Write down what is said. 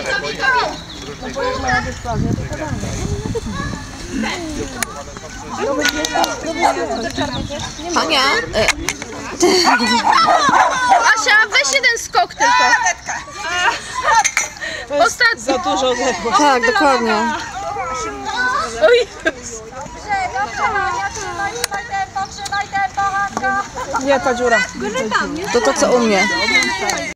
Ania! Asia, weź jeden skok tylko. Ostatni. Za dużo odległo. Tak, dokładnie. Oj. Nie, ta dziura. To co u mnie.